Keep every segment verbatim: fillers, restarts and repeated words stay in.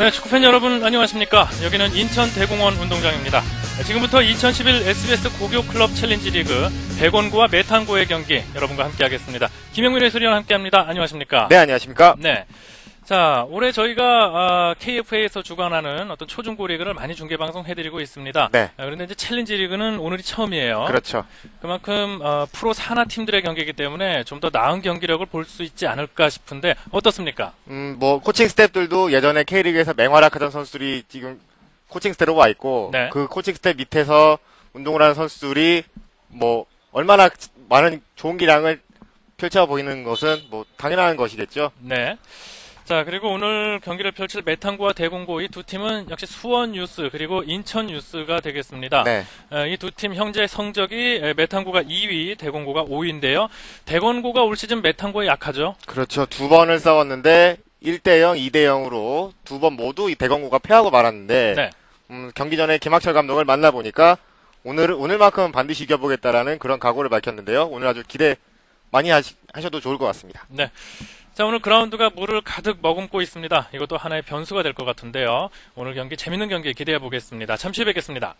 네, 축구팬 여러분 안녕하십니까. 여기는 인천대공원 운동장입니다. 지금부터 이천십일 에스비에스 고교 클럽 챌린지 리그 백원고와 메탄고의 경기 여러분과 함께 하겠습니다. 김영민 해설위원 함께합니다. 안녕하십니까. 네, 안녕하십니까. 네. 자, 올해 저희가 케이에프에이에서 주관하는 어떤 초중고 리그를 많이 중계 방송해드리고 있습니다. 네. 그런데 이제 챌린지 리그는 오늘이 처음이에요. 그렇죠. 그만큼 어, 프로 산하 팀들의 경기이기 때문에 좀 더 나은 경기력을 볼 수 있지 않을까 싶은데 어떻습니까? 음, 뭐 코칭 스태프들도 예전에 K리그에서 맹활약하던 선수들이 지금 코칭 스태프로 와 있고, 네. 그 코칭 스태프 밑에서 운동을 하는 선수들이 뭐 얼마나 많은 좋은 기량을 펼쳐 보이는 것은 뭐 당연한 것이겠죠. 네. 자, 그리고 오늘 경기를 펼칠 메탄고와 대공고 이 두 팀은 역시 수원 유스 그리고 인천 유스가 되겠습니다. 네. 이 두 팀 현재 성적이 메탄고가 이 위, 대공고가 오 위인데요. 대공고가 올 시즌 메탄고에 약하죠. 그렇죠. 두 번을 싸웠는데 일 대 영, 이 대 영으로 두 번 모두 이 대공고가 패하고 말았는데, 네. 음, 경기 전에 김학철 감독을 만나보니까 오늘, 오늘만큼은 반드시 이겨보겠다라는 그런 각오를 밝혔는데요. 오늘 아주 기대 많이 하시, 하셔도 좋을 것 같습니다. 네. 자, 오늘 그라운드가 물을 가득 머금고 있습니다. 이것도 하나의 변수가 될 것 같은데요. 오늘 경기 재밌는 경기 기대해 보겠습니다. 잠시 뵙겠습니다.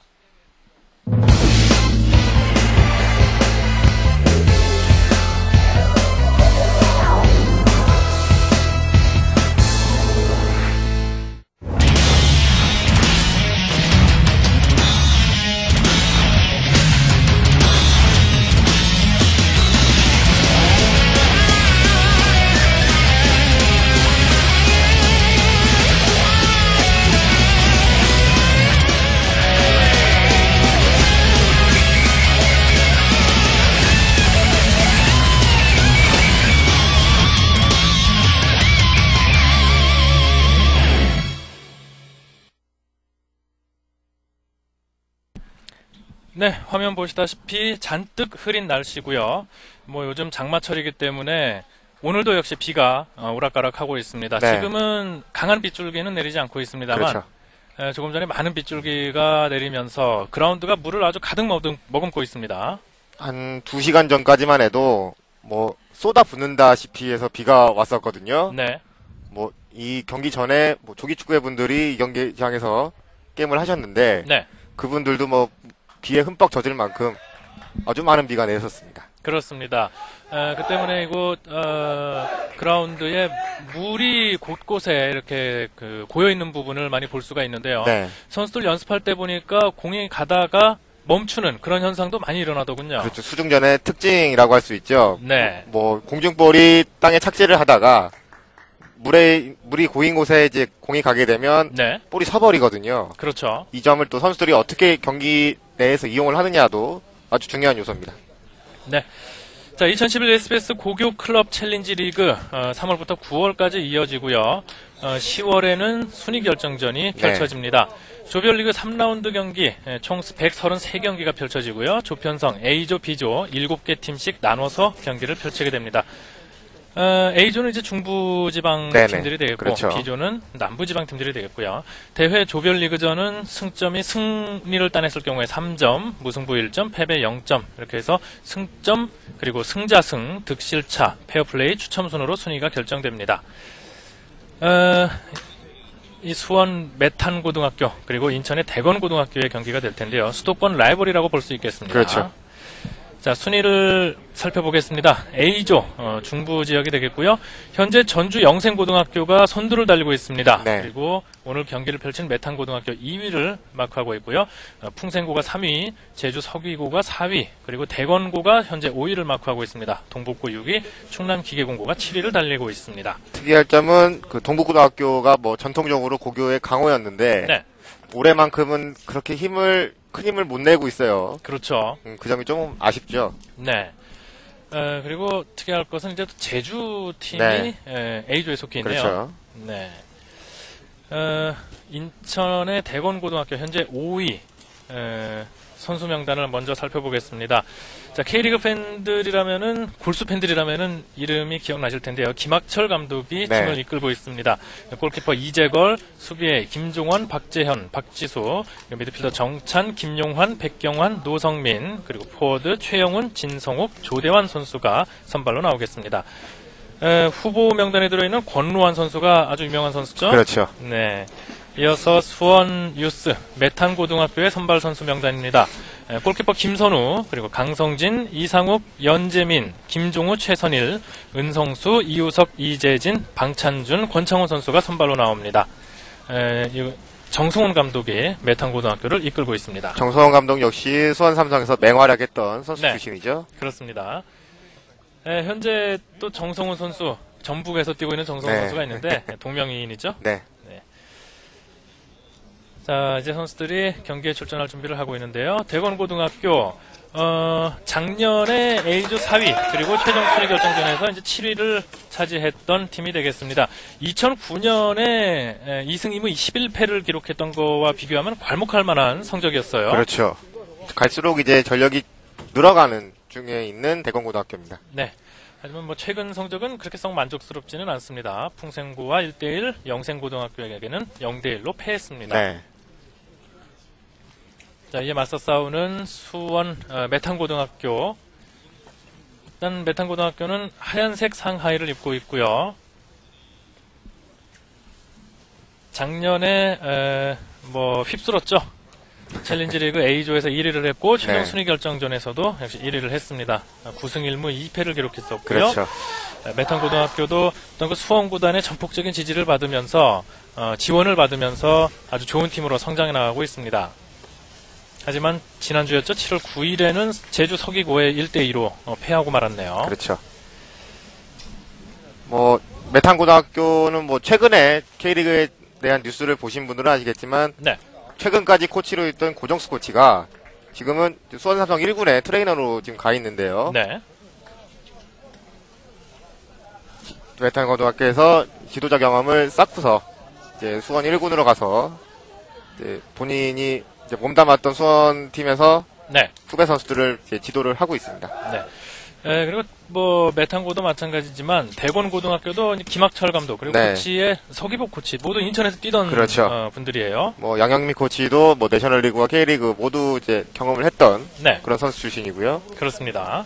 네, 화면 보시다시피 잔뜩 흐린 날씨고요. 뭐 요즘 장마철이기 때문에 오늘도 역시 비가 오락가락하고 있습니다. 네. 지금은 강한 빗줄기는 내리지 않고 있습니다만, 그렇죠. 에, 조금 전에 많은 빗줄기가 내리면서 그라운드가 물을 아주 가득 머금, 머금고 있습니다. 한 두 시간 전까지만 해도 뭐 쏟아 붓는다시피 해서 비가 왔었거든요. 네. 뭐 이 경기 전에 뭐 조기축구회 분들이 이 경기장에서 게임을 하셨는데, 네. 그분들도 뭐 비에 흠뻑 젖을 만큼 아주 많은 비가 내렸었습니다. 그렇습니다. 에, 그 때문에 이곳 어, 그라운드에 물이 곳곳에 이렇게 그 고여 있는 부분을 많이 볼 수가 있는데요. 네. 선수들 연습할 때 보니까 공이 가다가 멈추는 그런 현상도 많이 일어나더군요. 그렇죠. 수중전의 특징이라고 할 수 있죠. 네. 뭐 공중볼이 땅에 착지를 하다가 물에 물이 고인 곳에 이제 공이 가게 되면 네. 볼이 서버리거든요. 그렇죠. 이 점을 또 선수들이 어떻게 경기 내에서 이용을 하느냐도 아주 중요한 요소입니다. 네. 자, 이천십일 에스비에스 고교 클럽 챌린지 리그 어, 삼월부터 구월까지 이어지고요. 어, 시월에는 순위 결정전이 펼쳐집니다. 네. 조별리그 삼 라운드 경기 예, 총 백삼십삼 경기가 펼쳐지고요. 조편성 A조, B조 일곱 개 팀씩 나눠서 경기를 펼치게 됩니다. 어, A조는 이제 중부지방 네네. 팀들이 되겠고, 그렇죠. B조는 남부지방 팀들이 되겠고요. 대회 조별리그전은 승점이 승리를 따냈을 경우에 삼 점, 무승부 일 점, 패배 영 점 이렇게 해서 승점 그리고 승자승, 득실차, 페어플레이, 추첨순으로 순위가 결정됩니다. 어, 이 수원 메탄고등학교 그리고 인천의 대건고등학교의 경기가 될 텐데요. 수도권 라이벌이라고 볼 수 있겠습니다. 그렇죠. 자, 순위를 살펴보겠습니다. A조 어, 중부 지역이 되겠고요. 현재 전주 영생고등학교가 선두를 달리고 있습니다. 네. 그리고 오늘 경기를 펼친 메탄고등학교 이 위를 마크하고 있고요. 어, 풍생고가 삼 위, 제주 서귀고가 사 위, 그리고 대건고가 현재 오 위를 마크하고 있습니다. 동북고 육 위, 충남기계공고가 칠 위를 달리고 있습니다. 특이할 점은 그 동북고등학교가 뭐 전통적으로 고교의 강호였는데, 네. 올해만큼은 그렇게 힘을 큰 힘을 못 내고 있어요. 그렇죠. 음, 그 점이 좀 아쉽죠. 네. 어, 그리고 특이할 것은 이제 또 제주 팀이 네. 에, A조에 속해 있네요. 그렇죠. 네. 어, 인천의 대건고등학교 현재 오 위 에, 선수 명단을 먼저 살펴보겠습니다. 자, K리그 팬들이라면은 골수 팬들이라면은 이름이 기억나실 텐데요. 김학철 감독이 네. 팀을 이끌고 있습니다. 골키퍼 이재걸, 수비에 김종원, 박재현, 박지수, 미드필더 정찬, 김용환, 백경환, 노성민, 그리고 포워드 최영훈, 진성욱, 조대환 선수가 선발로 나오겠습니다. 에, 후보 명단에 들어있는 권루환 선수가 아주 유명한 선수죠. 그렇죠. 네. 이어서 수원 유스 메탄 고등학교의 선발 선수 명단입니다. 에, 골키퍼 김선우, 그리고 강성진, 이상욱, 연재민, 김종우, 최선일, 은성수, 이우석, 이재진, 방찬준, 권창훈 선수가 선발로 나옵니다. 에, 이, 정승훈 감독이 메탄 고등학교를 이끌고 있습니다. 정성원 감독 역시 수원 삼성에서 맹활약했던 선수 네. 출신이죠. 그렇습니다. 에, 현재 또 정성훈 선수, 전북에서 뛰고 있는 정성훈 네. 선수가 있는데 동명이인이죠. 네. 자, 이제 선수들이 경기에 출전할 준비를 하고 있는데요. 대건고등학교, 어, 작년에 A조 사 위, 그리고 최종 순위 결정전에서 이제 칠 위를 차지했던 팀이 되겠습니다. 이천구 년에 이 승 이 무 이십일 패를 기록했던 거와 비교하면 괄목할 만한 성적이었어요. 그렇죠. 갈수록 이제 전력이 늘어가는 중에 있는 대건고등학교입니다. 네. 하지만 뭐 최근 성적은 그렇게 썩 만족스럽지는 않습니다. 풍생고와 일 대 일, 영생고등학교에게는 영 대 일로 패했습니다. 네. 자, 이에 맞서 싸우는 수원 어, 메탄고등학교. 일단 메탄고등학교는 하얀색 상하이를 입고 있고요. 작년에 에, 뭐 휩쓸었죠. 챌린지 리그 A조에서 일 위를 했고 최종 네. 순위 결정전에서도 역시 일 위를 했습니다. 구 승 일 무 이 패를 기록했었고요. 그렇죠. 메탄고등학교도 어떤 그 수원구단의 전폭적인 지지를 받으면서 어, 지원을 받으면서 아주 좋은 팀으로 성장해 나가고 있습니다. 하지만 지난주였죠. 칠월 구일에는 제주 서기고에 일 대 이로 어, 패하고 말았네요. 그렇죠. 뭐 메탄고등학교는 뭐 최근에 K리그에 대한 뉴스를 보신 분들은 아시겠지만 네. 최근까지 코치로 있던 고정수 코치가 지금은 수원삼성 일 군의 트레이너로 지금 가 있는데요. 네. 메탄고등학교에서 지도자 경험을 쌓고서 이제 수원 일 군으로 가서 이제 본인이 이제 몸담았던 수원 팀에서 네. 후배 선수들을 이제 지도를 하고 있습니다. 네. 에, 그리고 뭐 메탄고도 마찬가지지만 대건고등학교도 김학철 감독 그리고 네. 코치의 서기복 코치 모두 인천에서 뛰던 그렇죠. 어, 분들이에요. 뭐 양영미 코치도 뭐 내셔널리그와 K리그 모두 이제 경험을 했던 네. 그런 선수 출신이고요. 그렇습니다.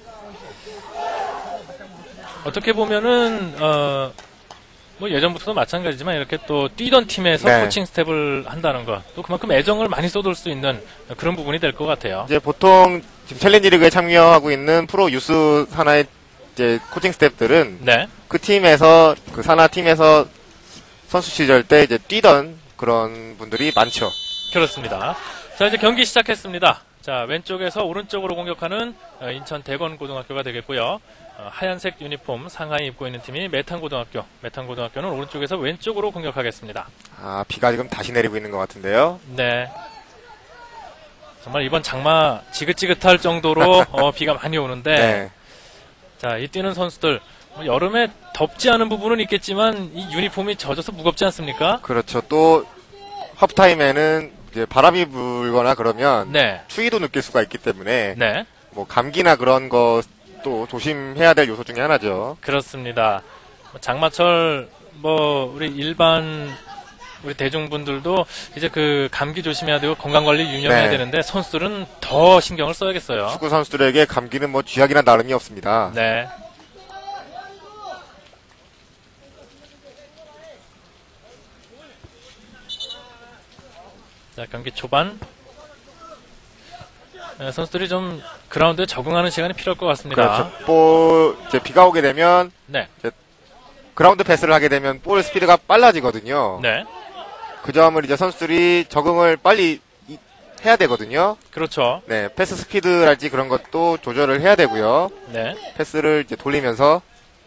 어떻게 보면은 어, 뭐 예전부터도 마찬가지지만 이렇게 또 뛰던 팀에서 네. 코칭 스텝을 한다는 것, 또 그만큼 애정을 많이 쏟을 수 있는 그런 부분이 될 것 같아요. 이제 보통 지금 챌린지 리그에 참여하고 있는 프로 유스 산하의 이제 코칭 스태프들은 네, 그 팀에서 그 산하 팀에서 선수 시절 때 이제 뛰던 그런 분들이 많죠. 그렇습니다. 자, 이제 경기 시작했습니다. 자, 왼쪽에서 오른쪽으로 공격하는 어, 인천 대건고등학교가 되겠고요. 어, 하얀색 유니폼 상하이 입고 있는 팀이 메탄고등학교. 메탄고등학교는 오른쪽에서 왼쪽으로 공격하겠습니다. 아, 비가 지금 다시 내리고 있는 것 같은데요. 네. 정말 이번 장마 지긋지긋할 정도로 어, 비가 많이 오는데, 네. 자, 이 뛰는 선수들 뭐 여름에 덥지 않은 부분은 있겠지만 이 유니폼이 젖어서 무겁지 않습니까? 그렇죠. 또 하프타임에는 이제 바람이 불거나 그러면 네, 추위도 느낄 수가 있기 때문에 네, 뭐 감기나 그런 것도 조심해야 될 요소 중에 하나죠. 그렇습니다. 뭐 장마철 뭐 우리 일반 우리 대중분들도 이제 그 감기 조심해야 되고 건강관리 유념해야 네. 되는데 선수들은 더 신경을 써야겠어요. 축구 선수들에게 감기는 뭐 쥐약이나 나름이 없습니다. 네. 자, 경기 초반. 네, 선수들이 좀 그라운드에 적응하는 시간이 필요할 것 같습니다. 그렇죠. 볼 이제 비가 오게 되면 네. 그라운드 패스를 하게 되면 볼 스피드가 빨라지거든요. 네. 그 점을 이제 선수들이 적응을 빨리 이- 해야 되거든요. 그렇죠. 네, 패스 스피드랄지 그런 것도 조절을 해야 되고요. 네. 패스를 이제 돌리면서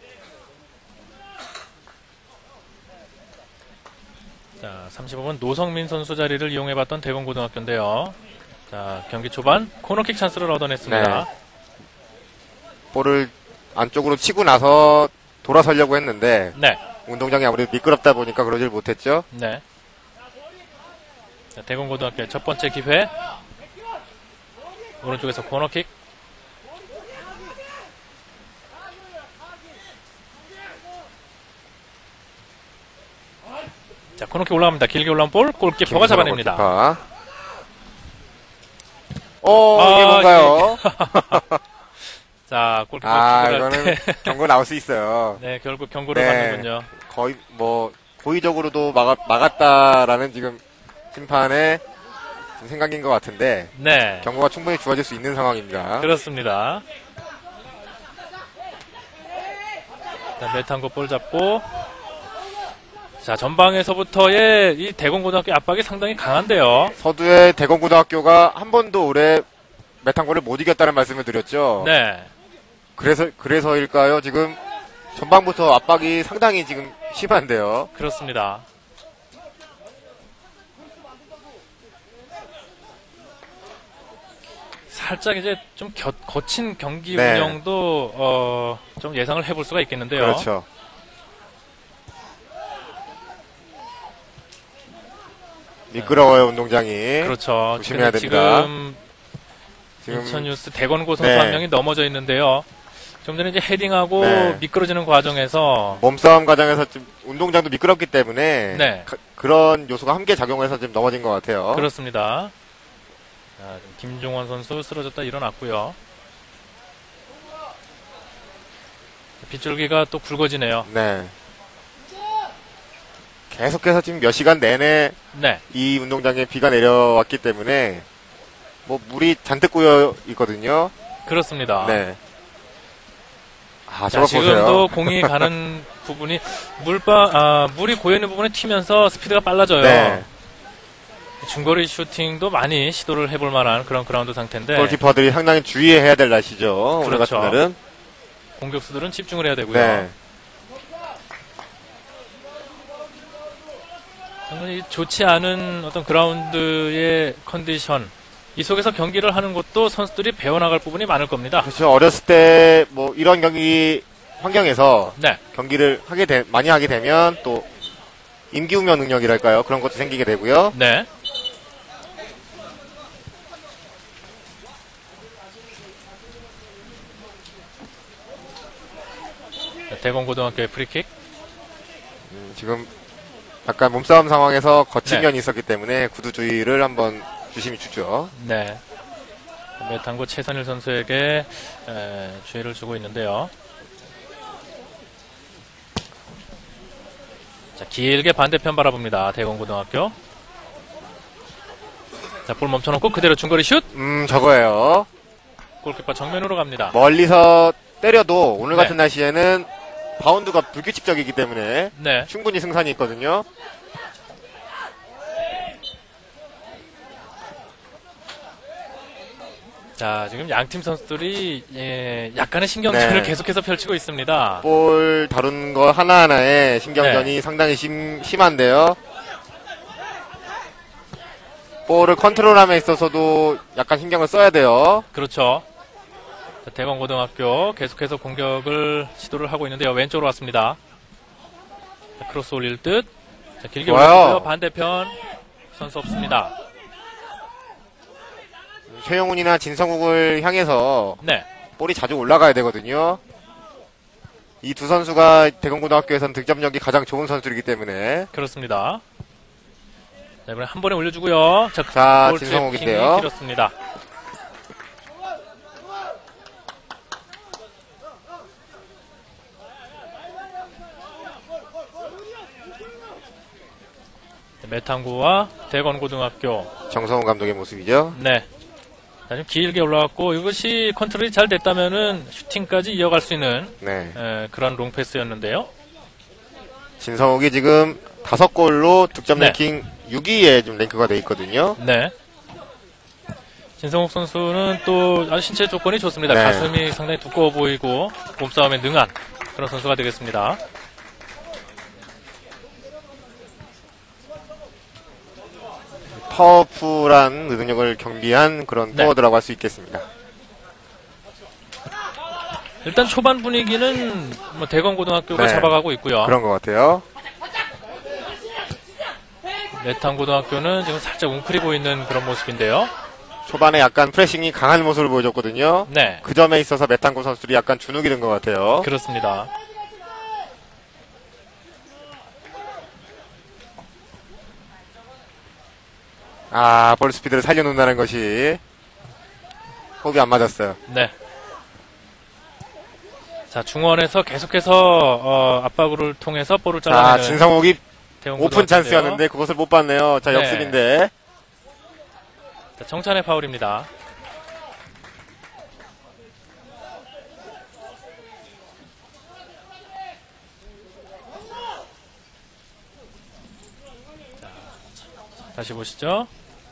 자, 삼십오 번 노성민 선수 자리를 이용해봤던 대건고등학교인데요. 자, 경기 초반 코너킥 찬스를 얻어냈습니다. 네. 볼을 안쪽으로 치고 나서 돌아서려고 했는데 네. 운동장이 아무래도 미끄럽다 보니까 그러질 못했죠. 네. 자, 대건고등학교의 첫 번째 기회. 오른쪽에서 코너킥. 자, 코너킥 올라갑니다. 길게 올라온 볼, 골키퍼가 잡아냅니다. 골키퍼. 어, 이게 아, 뭔가요? 자, 골키퍼 아, 킥을 할 이거는 때. 경고 나올 수 있어요. 네, 결국 경고를 네. 받는군요. 거의 뭐 고의적으로도 막아, 막았다라는 지금 심판의 지금 생각인 것 같은데 네. 경고가 충분히 주어질 수 있는 상황입니다. 그렇습니다. 자, 메탄고 볼 잡고. 자, 전방에서부터의 이 대공고등학교 압박이 상당히 강한데요. 서두의 대건고등학교가 한 번도 올해 메탄고를 못 이겼다는 말씀을 드렸죠. 네. 그래서 그래서일까요? 지금 전방부터 압박이 상당히 지금 심한데요. 그렇습니다. 살짝 이제 좀 겨, 거친 경기 네. 운영도 어, 좀 예상을 해볼 수가 있겠는데요. 그렇죠. 미끄러워요 운동장이. 그렇죠. 조심해야 근데 됩니다. 지금 지금 인천뉴스 대건고 선수 네. 한 명이 넘어져 있는데요. 좀 전에 이제 헤딩하고 네. 미끄러지는 과정에서 몸싸움 과정에서 좀 운동장도 미끄럽기 때문에 네. 가- 그런 요소가 함께 작용해서 좀 넘어진 것 같아요. 그렇습니다. 자, 지금 김종원 선수 쓰러졌다 일어났고요. 빗줄기가 또 굵어지네요. 네. 계속해서 지금 몇 시간 내내 네, 이 운동장에 비가 내려왔기 때문에 뭐 물이 잔뜩 고여 있거든요. 그렇습니다. 네. 아, 자, 저거 지금도 보세요. 공이 가는 부분이 물바 아, 물이 고여 있는 부분에 튀면서 스피드가 빨라져요. 네. 중거리 슈팅도 많이 시도를 해볼 만한 그런 그라운드 상태인데 골키퍼들이 상당히 주의해야 될 날씨죠. 오늘 그렇죠. 같은 날은. 공격수들은 집중을 해야 되고요. 네. 정말 좋지 않은 어떤 그라운드의 컨디션 이 속에서 경기를 하는 것도 선수들이 배워나갈 부분이 많을 겁니다. 그렇죠. 어렸을 때 뭐 이런 경기 환경에서 네, 경기를 하게 되, 많이 하게 되면 또 임기응변 능력이랄까요? 그런 것도 생기게 되고요. 네. 대건고등학교의 프리킥. 음, 지금 약간 몸싸움 상황에서 거친 네. 면이 있었기 때문에 구두 주의를 한번 주심이 주죠. 네. 메탄고 최선일 선수에게 에, 주의를 주고 있는데요. 자, 길게 반대편 바라봅니다. 대건고등학교. 자, 볼 멈춰놓고 그대로 중거리 슛. 음, 저거예요. 골키퍼 정면으로 갑니다. 멀리서 때려도 오늘 네. 같은 날씨에는 바운드가 불규칙적이기 때문에 네. 충분히 승산이 있거든요. 자, 지금 양팀 선수들이 예, 약간의 신경전을 네. 계속해서 펼치고 있습니다. 볼 다루는 거 하나하나에 신경전이 네. 상당히 심, 심한데요. 볼을 컨트롤함에 있어서도 약간 신경을 써야 돼요. 그렇죠. 자, 대건고등학교 계속해서 공격을 시도를 하고 있는데요. 왼쪽으로 왔습니다. 자, 크로스 올릴 듯. 자, 길게 좋아요. 올렸고요. 반대편 선수 없습니다. 최영훈이나 진성욱을 향해서 네. 볼이 자주 올라가야 되거든요. 이 두 선수가 대건고등학교에서는 득점력이 가장 좋은 선수이기 때문에. 그렇습니다. 자, 이번에 한 번에 올려주고요. 자, 자, 볼 진성욱인데요. 트래핑이 길었습니다. 메탄구와 대건고등학교. 정성훈 감독의 모습이죠. 네. 자, 좀 길게 올라왔고 이것이 컨트롤이 잘 됐다면은 슈팅까지 이어갈 수 있는 네. 에, 그런 롱패스였는데요. 진성욱이 지금 다섯 골로 득점 네. 랭킹 육 위에 좀 랭크가 돼 있거든요. 네. 진성욱 선수는 또 아주 신체 조건이 좋습니다. 네. 가슴이 상당히 두꺼워 보이고 몸싸움에 능한 그런 선수가 되겠습니다. 파워풀한 능력을 경비한 그런 네. 포워드라고 할 수 있겠습니다. 일단 초반 분위기는 뭐 대건고등학교가 네. 잡아가고 있고요. 그런 것 같아요. 메탄고등학교는 지금 살짝 웅크리고 있는 그런 모습인데요. 초반에 약간 프레싱이 강한 모습을 보여줬거든요. 네. 그 점에 있어서 메탄고 선수들이 약간 주눅이 든 것 같아요. 그렇습니다. 아, 볼 스피드를 살려놓는다는 것이 호흡이 안 맞았어요. 네. 자, 중원에서 계속해서 어, 압박을 통해서 볼을 자, 잘라내는 진성욱이 대원 오픈 고등학교인데요. 찬스였는데 그것을 못 봤네요. 자, 네. 역습인데. 자, 정찬의 파울입니다. 자, 다시 보시죠.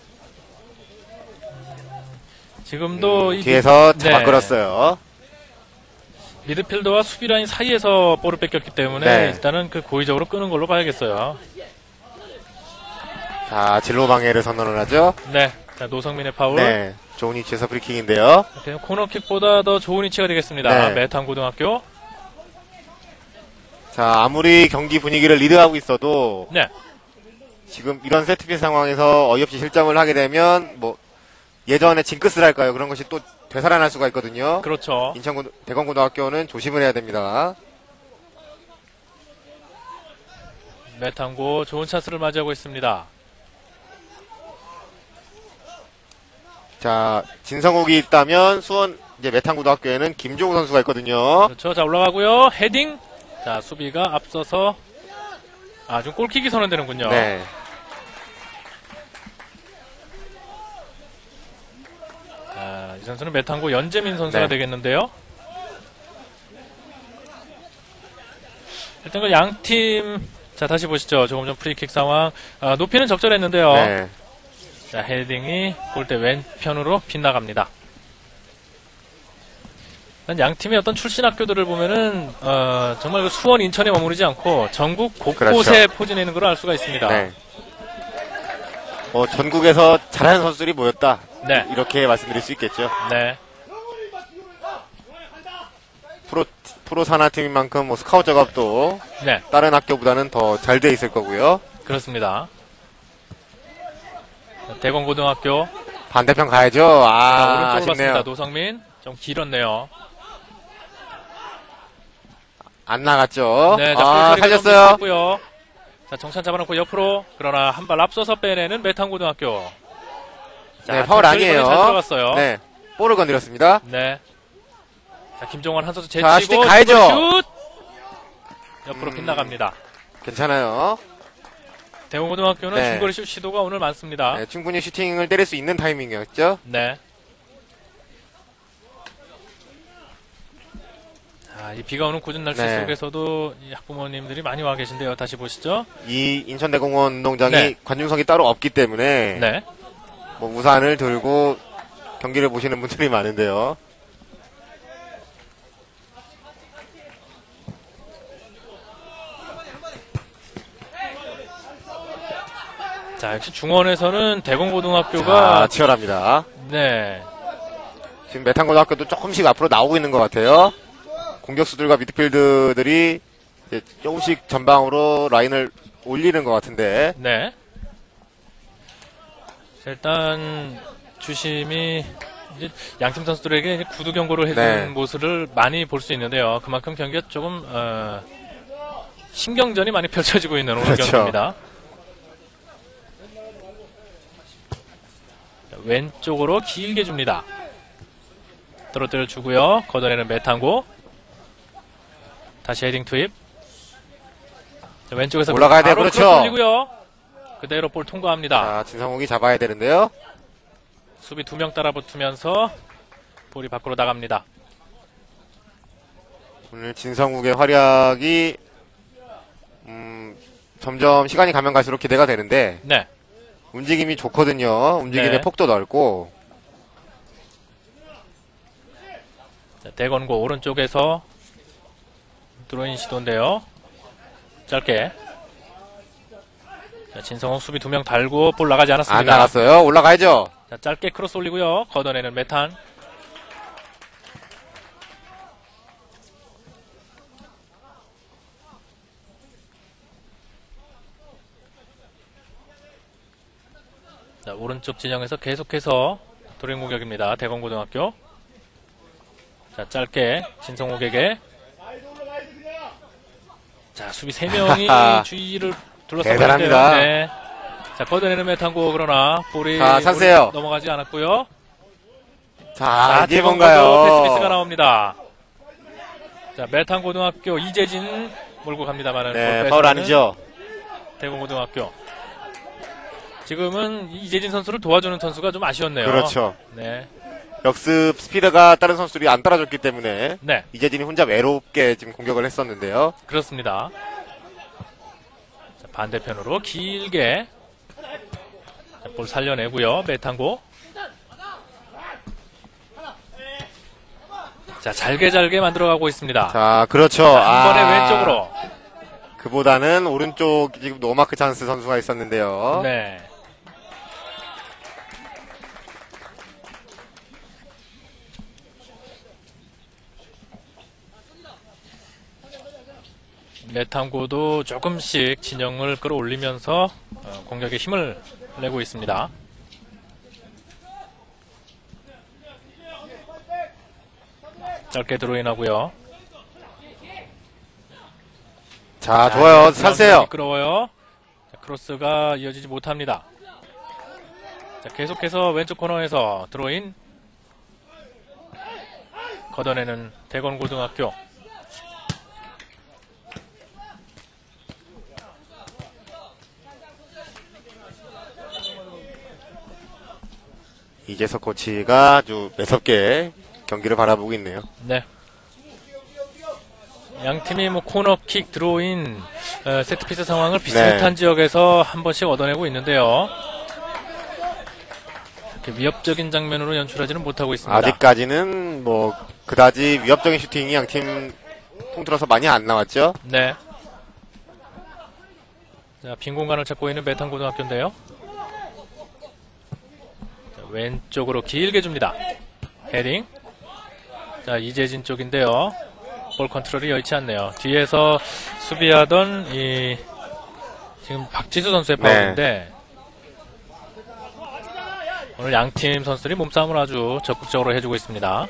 지금도 이 뒤에서 미- 잡아 네. 끌었어요. 미드필더와 수비라인 사이에서 볼을 뺏겼기 때문에 네. 일단은 그 고의적으로 끄는 걸로 봐야겠어요. 자, 진로 방해를 선언을 하죠. 네. 자, 노성민의 파울. 네. 좋은 위치에서 프리킥인데요. 그냥 코너킥보다 더 좋은 위치가 되겠습니다. 네. 메탄 고등학교. 자, 아무리 경기 분위기를 리드하고 있어도 네. 지금 이런 세트피스 상황에서 어이없이 실점을 하게 되면 뭐 예전에 징크스랄까요? 그런 것이 또 되살아날 수가 있거든요. 그렇죠. 인천 대건고등학교는 조심을 해야 됩니다. 메탄고 좋은 찬스를 맞이하고 있습니다. 자, 진성욱이 있다면 수원 이제 메탄고등학교에는 김종우 선수가 있거든요. 그렇죠. 자, 올라가고요. 헤딩. 자, 수비가 앞서서 아, 좀 골킥이 선언되는군요. 네. 자, 이 선수는 메탄고 연재민 선수가 네. 되겠는데요. 일단 그 양팀 자, 다시 보시죠. 조금 전 프리킥 상황. 아, 높이는 적절했는데요. 네. 자, 헤딩이 골대 왼편으로 빗나갑니다. 양 팀의 어떤 출신 학교들을 보면은 어, 정말 그 수원, 인천에 머무르지 않고 전국 곳곳에 그렇죠. 포진해 있는 걸 알 수가 있습니다. 네. 뭐 전국에서 잘하는 선수들이 모였다. 네, 이렇게 말씀드릴 수 있겠죠. 네, 프로 프로 산하팀인 만큼 뭐 스카우트 작업도 네, 다른 학교보다는 더 잘 돼 있을 거고요. 그렇습니다. 대건고등학교 반대편 가야죠. 자, 아, 오른쪽으로 아쉽네요. 봤습니다. 노성민 좀 길었네요. 안 나갔죠. 네, 자, 아, 풀처리가 좀 살렸어요. 됐고요. 자, 정찬 잡아놓고 옆으로 그러나 한 발 앞서서 빼내는 메탄고등학교. 자, 네, 파울 잘 아니에요. 들어갔어요. 네, 볼을 건드렸습니다. 네. 자, 김종원 한 선수 자, 제치고 슈팅 가야죠. 슛! 옆으로 음. 빗나갑니다. 괜찮아요. 대원고등학교는 네. 중거리 슛 시도가 오늘 많습니다. 네, 충분히 슈팅을 때릴 수 있는 타이밍이었죠. 네. 자, 이 비가 오는 궂은 날씨 네. 속에서도 이 학부모님들이 많이 와 계신데요. 다시 보시죠. 이 인천대공원 운동장이 네. 관중석이 따로 없기 때문에 네. 뭐 우산을 들고 경기를 보시는 분들이 많은데요. 자, 역시 중원에서는 대건고등학교가 자, 치열합니다. 네. 지금 메탄고등학교도 조금씩 앞으로 나오고 있는 것 같아요. 공격수들과 미드필드들이 이제 조금씩 전방으로 라인을 올리는 것 같은데. 네. 자, 일단 주심이 이제 양팀 선수들에게 이제 구두 경고를 해주는 네. 모습을 많이 볼 수 있는데요. 그만큼 경기가 조금 어, 신경전이 많이 펼쳐지고 있는 오늘 그렇죠. 경기입니다. 자, 왼쪽으로 길게 줍니다. 떨어뜨려 주고요. 걷어내는 메탄고. 다시 헤딩 투입. 자, 왼쪽에서 올라가야 돼요. 바로 그렇죠. 크로스 올리고요. 그대로 볼 통과합니다. 자, 진성욱이 잡아야 되는데요. 수비 두 명 따라 붙으면서 볼이 밖으로 나갑니다. 오늘 진성욱의 활약이 음, 점점 시간이 가면 갈수록 기대가 되는데 네. 움직임이 좋거든요. 움직임의 네. 폭도 넓고. 자, 대건고 오른쪽에서 드로인 시도인데요. 짧게. 자, 진성욱 수비 두 명 달고 볼 나가지 않았습니다. 안 나갔어요. 올라가야죠. 자, 짧게 크로스 올리고요. 걷어내는 메탄. 자, 오른쪽 진영에서 계속해서 도링 공격입니다. 대건고등학교. 자, 짧게 진성욱에게. 자, 수비 세 명이 주위를 둘러싸고 대단합니다. 있는데요. 네. 자, 걷어내는 메탄고 그러나 볼이 자, 찬스예요. 볼이 넘어가지 않았고요. 자, 이게 대건고도 뭔가요? 패스미스가 나옵니다. 자, 메탄고등학교 이재진 몰고 갑니다만은 네, 파울 아니죠? 대공고등학교. 지금은 이재진 선수를 도와주는 선수가 좀 아쉬웠네요. 그렇죠. 네. 역습 스피드가 다른 선수들이 안 따라줬기 때문에 네. 이재진이 혼자 외롭게 지금 공격을 했었는데요. 그렇습니다. 자, 반대편으로 길게 자, 볼 살려내고요. 메탄고. 자, 잘게 잘게 만들어가고 있습니다. 자, 그렇죠. 자, 한 아, 번에 왼쪽으로. 그보다는 오른쪽 지금 노마크 찬스 선수가 있었는데요. 네. 메탄고도 조금씩 진영을 끌어올리면서 어, 공격에 힘을 내고 있습니다. 짧게 드로인하고요. 자, 좋아요. 자, 찬스예요. 미끄러워요. 자, 크로스가 이어지지 못합니다. 자, 계속해서 왼쪽 코너에서 드로인 걷어내는 대건고등학교. 이재석 코치가 아주 매섭게 경기를 바라보고 있네요. 네. 양 팀이 뭐 코너킥, 드로인, 어, 세트피스 상황을 비슷한 네. 지역에서 한 번씩 얻어내고 있는데요. 이렇게 위협적인 장면으로 연출하지는 못하고 있습니다. 아직까지는 뭐 그다지 위협적인 슈팅이 양 팀 통틀어서 많이 안 나왔죠. 네. 자, 빈 공간을 찾고 있는 메탄고등학교인데요. 자, 왼쪽으로 길게 줍니다. 헤딩. 자, 이재진 쪽인데요. 볼 컨트롤이 여의치 않네요. 뒤에서 수비하던 이 지금 박지수 선수의 파울인데 오늘 양팀 선수들이 몸싸움을 아주 적극적으로 해주고 있습니다.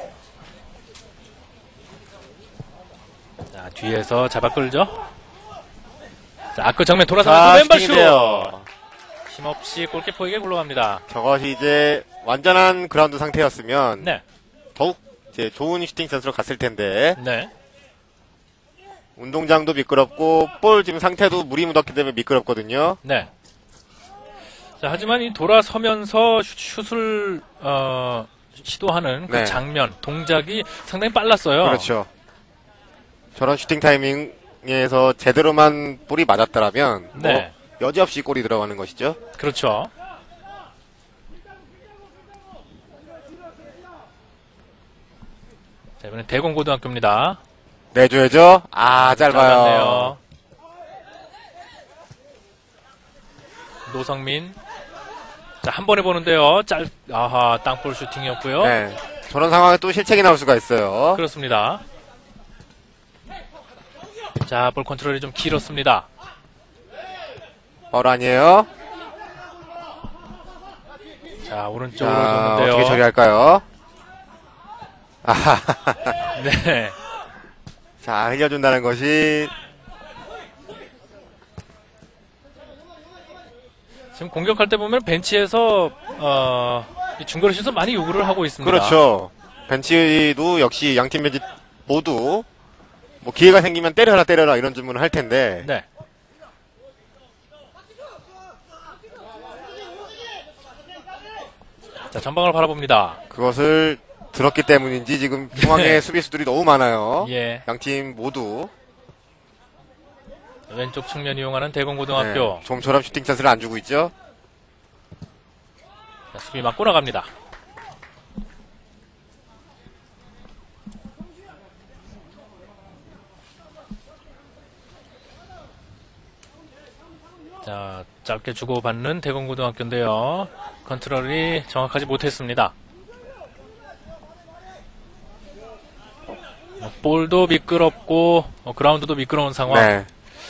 자, 뒤에서 잡아 끌죠. 자, 아크 정면 돌아서면서 왼발 슛! 슈팅인데요. 힘없이 골키퍼에게 굴러갑니다. 저것이 이제 완전한 그라운드 상태였으면 네. 더욱 이제 좋은 슈팅 센스로 갔을 텐데 네. 운동장도 미끄럽고 볼 지금 상태도 물이 묻었기 때문에 미끄럽거든요. 네. 자, 하지만 이 돌아서면서 슛- 슛을 어, 시도하는 그 네. 장면, 동작이 상당히 빨랐어요. 그렇죠. 저런 슈팅 타이밍에서 제대로만 볼이 맞았더라면 네. 뭐 여지없이 골이 들어가는 것이죠. 그렇죠. 자, 이번엔 대공고등학교입니다. 내줘야죠. 아, 짧아요. 짧았네요. 노성민. 자, 한 번에 보는데요. 짧, 아하, 땅볼 슈팅이었고요. 네. 저런 상황에 또 실책이 나올 수가 있어요. 그렇습니다. 자, 볼 컨트롤이 좀 길었습니다. 파울 아니에요. 자, 오른쪽으로 자, 줬는데요. 어떻게 처리할까요? 아하. 네. 자, 흘려준다는 것이 지금 공격할 때 보면 벤치에서 어, 이 중거리 슛을 많이 요구를 하고 있습니다. 그렇죠. 벤치도 역시 양팀 벤치 모두 뭐 기회가 생기면 때려라 때려라 이런 주문을 할 텐데 네. 자, 전방을 바라봅니다. 그것을 들었기 때문인지 지금 중앙에 네. 수비수들이 너무 많아요. 예. 양팀 모두 왼쪽 측면 이용하는 대공고등학교. 네, 좀처럼 슈팅 찬스를 안 주고 있죠. 자, 수비 맞고 나갑니다. 자, 짧게 주고받는 대공고등학교인데요. 컨트롤이 정확하지 못했습니다. 뭐, 볼도 미끄럽고 어, 그라운드도 미끄러운 상황. 네.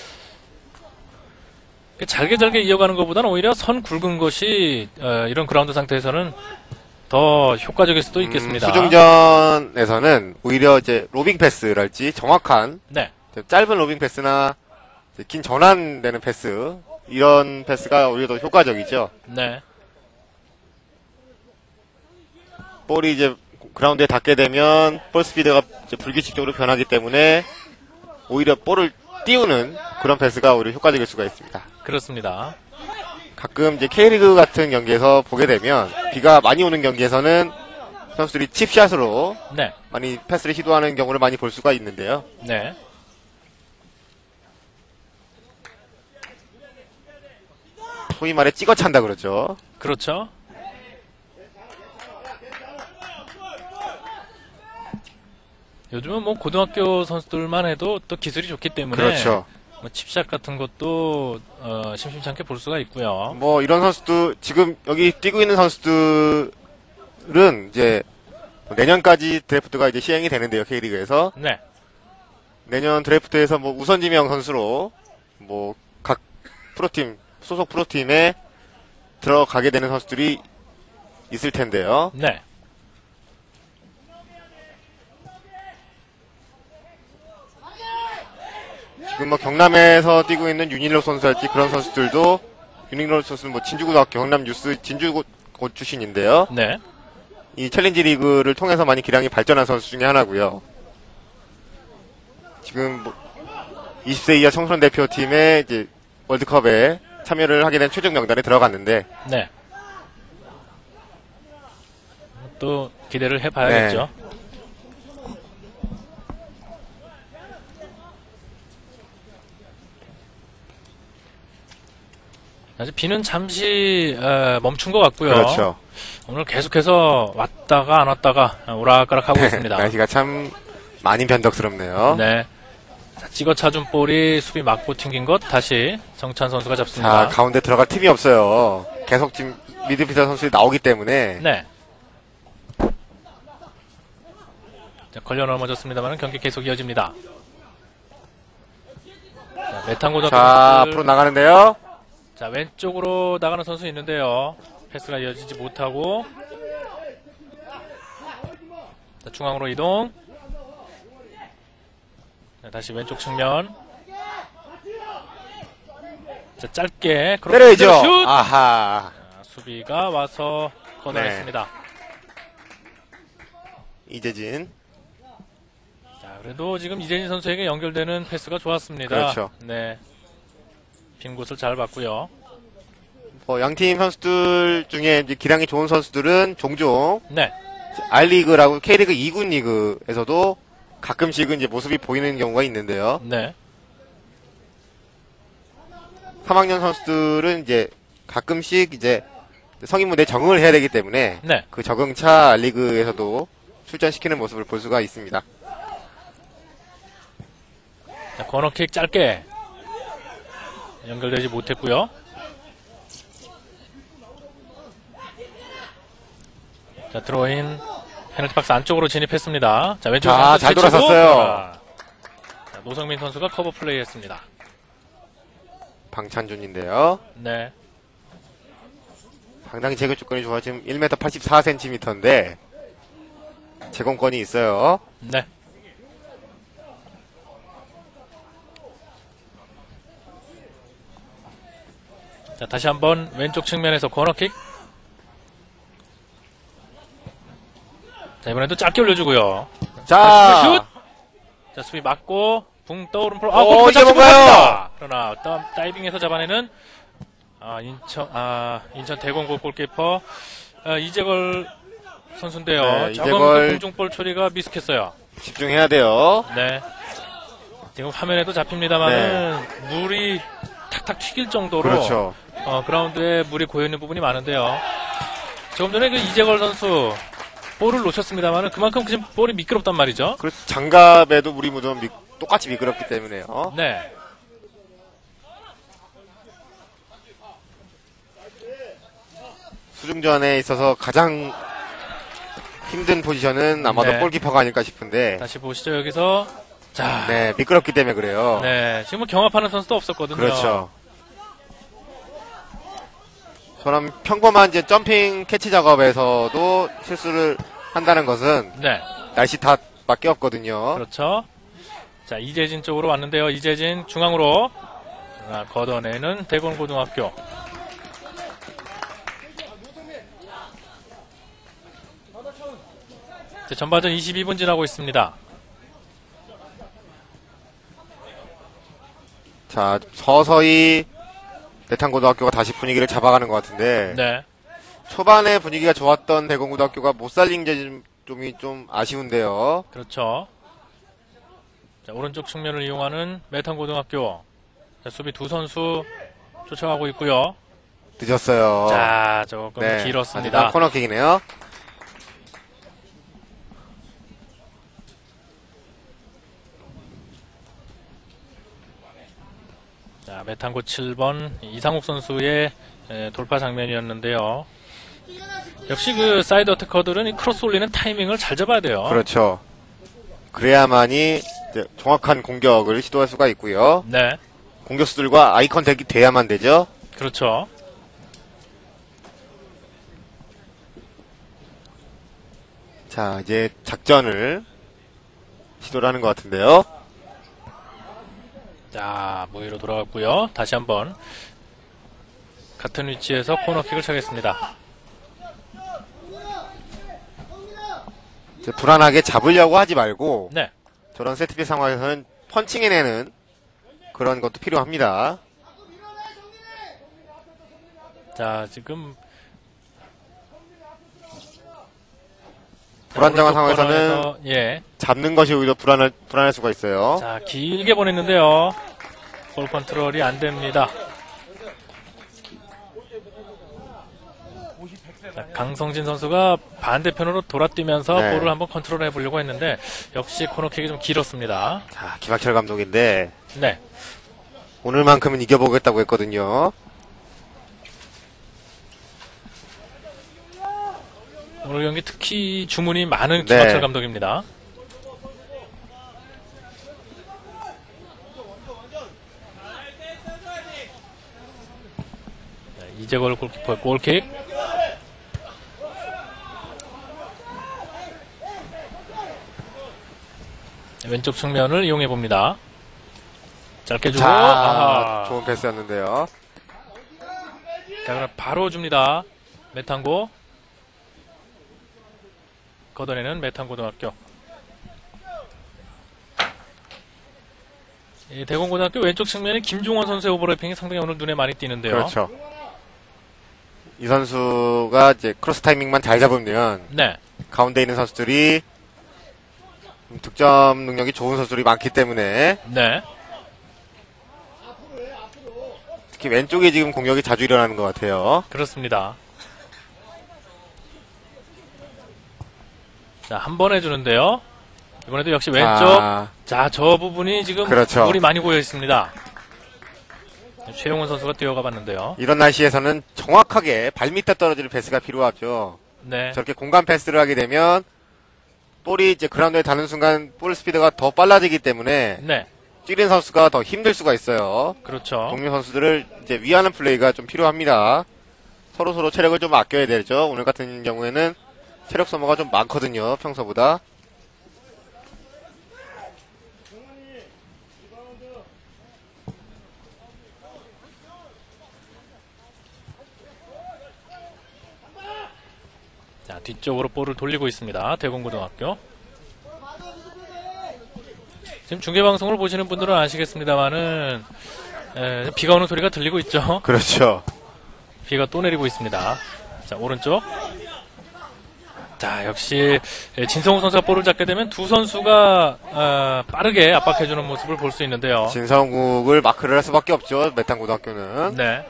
잘게 잘게 이어가는 것보다는 오히려 선 굵은 것이 어, 이런 그라운드 상태에서는 더 효과적일 수도 있겠습니다. 음, 수중전에서는 오히려 이제 로빙 패스랄지 정확한 네, 짧은 로빙 패스나 이제 긴 전환되는 패스 이런 패스가 오히려 더 효과적이죠. 네, 볼이 이제 그라운드에 닿게 되면 볼 스피드가 이제 불규칙적으로 변하기 때문에 오히려 볼을 띄우는 그런 패스가 오히려 효과적일 수가 있습니다. 그렇습니다. 가끔 이제 K리그 같은 경기에서 보게 되면 비가 많이 오는 경기에서는 선수들이 칩샷으로 네. 많이 패스를 시도하는 경우를 많이 볼 수가 있는데요. 네. 소위 말해 찍어 찬다 그러죠. 그렇죠. 요즘은 뭐 고등학교 선수들만 해도 또 기술이 좋기 때문에 그렇죠. 뭐 칩샷 같은 것도 어, 심심찮게 볼 수가 있고요. 뭐 이런 선수도 지금 여기 뛰고 있는 선수들은 이제 내년까지 드래프트가 이제 시행이 되는데요. K리그에서 네. 내년 드래프트에서 뭐 우선 지명 선수로 뭐 각 프로팀 소속 프로팀에 들어가게 되는 선수들이 있을 텐데요. 네. 지금 뭐 경남에서 뛰고 있는 윤일로 선수랄지 그런 선수들도 윤일로 선수는 뭐 진주고등학교 경남 유스 진주고 출신인데요. 네. 이 챌린지 리그를 통해서 많이 기량이 발전한 선수 중에 하나고요. 지금 뭐 이십 세 이하 청소년 대표팀에 이제 월드컵에 참여를 하게 된 최종 명단에 들어갔는데 네. 또 기대를 해봐야겠죠. 네. 아직 비는 잠시 에, 멈춘 것 같고요. 그렇죠. 오늘 계속해서 왔다가 안 왔다가 오락가락 하고 있습니다. 날씨가 참 많이 변덕스럽네요. 네. 자, 찍어 차준 볼이 수비 막고 튕긴 것 다시 정찬 선수가 잡습니다. 자, 가운데 들어갈 틈이 없어요. 계속 지금 미드필더 선수들이 나오기 때문에. 네. 자, 걸려 넘어졌습니다만 경기 계속 이어집니다. 자, 메탄고등학교 자, 선수들. 앞으로 나가는데요. 자, 왼쪽으로 나가는 선수 있는데요. 패스가 이어지지 못하고. 자, 중앙으로 이동. 자, 다시 왼쪽 측면. 자, 짧게. 때려야죠. 슛! 아하. 자, 수비가 와서 걷어냈습니다. 이재진. 자, 그래도 지금 이재진 선수에게 연결되는 패스가 좋았습니다. 그렇죠. 네. 빈 곳을 잘 봤고요. 뭐 양팀 선수들 중에 이제 기량이 좋은 선수들은 종종 네. R리그라고 K리그 이 군 리그에서도 가끔씩은 이제 모습이 보이는 경우가 있는데요. 네. 삼 학년 선수들은 이제 가끔씩 이제 성인 무대에 적응을 해야 되기 때문에 네. 그 적응차 R리그에서도 출전시키는 모습을 볼 수가 있습니다. 자, 코너킥 짧게. 연결되지 못했고요. 자, 드로인 페널티 박스 안쪽으로 진입했습니다. 자, 왼쪽 자, 잘 돌아섰어요. 자, 노성민 선수가 커버 플레이했습니다. 방찬준인데요. 네. 상당히 제거 조건이 좋아. 지금 일 미터 팔십사 센티미터인데 제공권이 있어요. 네. 자, 다시 한번 왼쪽 측면에서 코너킥. 자, 이번에도 짧게 올려주고요. 자, 슛! 자, 수비 맞고 붕 떠오른 프로. 아, 어, 골키퍼 이게 잡지 뭔가요? 못했다. 그러나 다, 다이빙에서 잡아내는 아, 인천 아, 인천 대공고 골키퍼 아, 이재걸 선수인데요. 네, 조금 이재걸. 그 공중볼 처리가 미숙했어요. 집중해야 돼요. 네. 지금 화면에도 잡힙니다만은 물이 탁탁 튀길 정도로 그렇죠. 어, 그라운드에 물이 고여 있는 부분이 많은데요. 조금 전에 그 이재걸 선수 볼을 놓쳤습니다만은 그만큼 지금 볼이 미끄럽단 말이죠. 그리고 장갑에도 물이 묻으면 미, 똑같이 미끄럽기 때문에요. 네. 수중전에 있어서 가장 힘든 포지션은 아마도 네. 골키퍼가 아닐까 싶은데 다시 보시죠. 여기서 자, 네, 미끄럽기 때문에 그래요. 네, 지금 뭐 경합하는 선수도 없었거든요. 그렇죠. 저런 평범한 이제 점핑 캐치 작업에서도 실수를 한다는 것은 네, 날씨 탓밖에 없거든요. 그렇죠. 자, 이재진 쪽으로 왔는데요. 이재진 중앙으로 자, 걷어내는 대건고등학교. 이제 전반전 이십이 분 지나고 있습니다. 자, 서서히 대탄고등학교가 다시 분위기를 잡아가는 것 같은데 네. 초반에 분위기가 좋았던 대공고등학교가 못 살린 게 좀이 좀 아쉬운데요. 그렇죠. 자, 오른쪽 측면을 이용하는 메탄고등학교. 자, 수비 두 선수 쫓아가고 있고요. 늦었어요. 자, 조금 네, 길었습니다. 하지만 코너킥이네요. 자, 메탄고 칠 번 이상욱 선수의 에, 돌파 장면이었는데요. 역시 그 사이드 어태커들은 이 크로스 올리는 타이밍을 잘 잡아야 돼요. 그렇죠. 그래야만이 이제 정확한 공격을 시도할 수가 있고요. 네. 공격수들과 아이 컨택이 돼야만 되죠. 그렇죠. 자, 이제 작전을 시도를 하는 것 같은데요. 자, 무위로 돌아갔고요. 다시 한번 같은 위치에서 코너킥을 차겠습니다. 이제 불안하게 잡으려고 하지 말고 네. 저런 세트피스 상황에서는 펀칭해내는 그런 것도 필요합니다. 자, 지금 불안정한 자, 오른쪽 상황에서는 코너에서, 예. 잡는 것이 오히려 불안할, 불안할 수가 있어요. 자, 길게 보냈는데요. 볼 컨트롤이 안 됩니다. 자, 강성진 선수가 반대편으로 돌아뛰면서 네. 볼을 한번 컨트롤 해보려고 했는데 역시 코너킥이 좀 길었습니다. 자, 김학철 감독인데 네. 오늘만큼은 이겨보겠다고 했거든요. 오늘 경기 특히 주문이 많은 네. 김학철 감독입니다. 자, 이재걸 골키퍼의 골킥. 왼쪽 측면을 이용해 봅니다. 짧게 주고 자, 아하. 좋은 패스였는데요. 자, 그럼 바로 줍니다. 메탄고 걷어내는 메탄고등학교. 이 대공고등학교 왼쪽 측면에 김종원 선수의 오버래핑이 상당히 오늘 눈에 많이 띄는데요. 그렇죠. 이 선수가 이제 크로스 타이밍만 잘 잡으면 네, 가운데 있는 선수들이 득점 능력이 좋은 선수들이 많기 때문에 네. 특히 왼쪽에 지금 공격이 자주 일어나는 것 같아요. 그렇습니다. 자, 한 번 해주는데요. 이번에도 역시 왼쪽. 아, 자, 저 부분이 지금 그렇죠. 물이 많이 고여 있습니다. 최용훈 선수가 뛰어가 봤는데요. 이런 날씨에서는 정확하게 발밑에 떨어지는 패스가 필요하죠. 네, 저렇게 공간 패스를 하게 되면 볼이 이제 그라운드에 닿는 순간 볼 스피드가 더 빨라지기 때문에 네, 찌른 선수가 더 힘들 수가 있어요. 그렇죠. 동료 선수들을 이제 위하는 플레이가 좀 필요합니다. 서로 서로 체력을 좀 아껴야 되죠. 오늘 같은 경우에는 체력 소모가 좀 많거든요. 평소보다. 자, 뒤쪽으로 볼을 돌리고 있습니다. 대공고등학교. 지금 중계방송을 보시는 분들은 아시겠습니다만은 에, 비가 오는 소리가 들리고 있죠. 그렇죠. 비가 또 내리고 있습니다. 자, 오른쪽. 자, 역시 진성우 선수가 볼을 잡게 되면 두 선수가 어, 빠르게 압박해주는 모습을 볼 수 있는데요. 진성국을 마크를 할 수밖에 없죠. 메탄고등학교는. 네.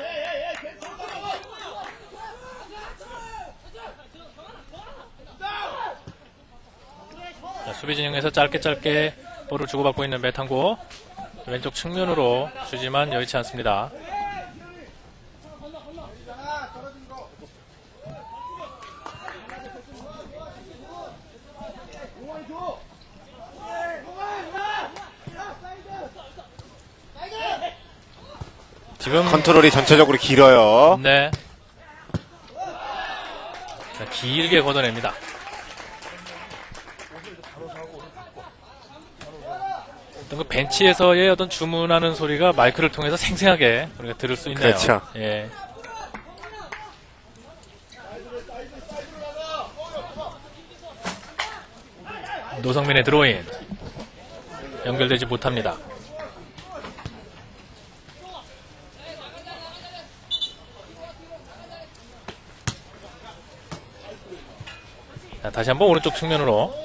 자, 수비 진영에서 짧게 짧게 볼을 주고받고 있는 메탄고. 왼쪽 측면으로 주지만 여의치 않습니다. 지금 컨트롤이 전체적으로 길어요. 네. 자, 길게 걷어냅니다. 어떤 그 벤치에서의 어떤 주문하는 소리가 마이크를 통해서 생생하게 우리가 들을 수 있네요. 그렇죠. 예. 노성민의 드로인. 연결되지 못합니다. 자, 다시 한번 오른쪽 측면으로.